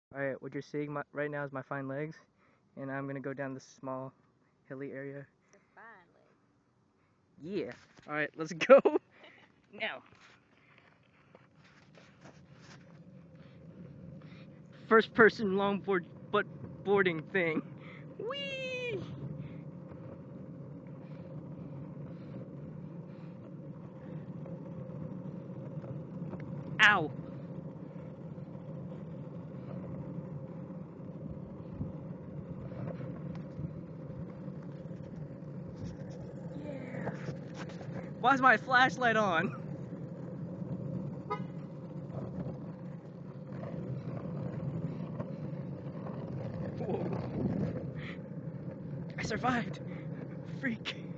Alright, what you're seeing right now is my fine legs, and I'm gonna go down this small hilly area. Your fine leg. Yeah. Alright, let's go. Now. First person longboard butt boarding thing. Whee! Ow! Yeah! Why is my flashlight on? Whoa. I survived! Freak!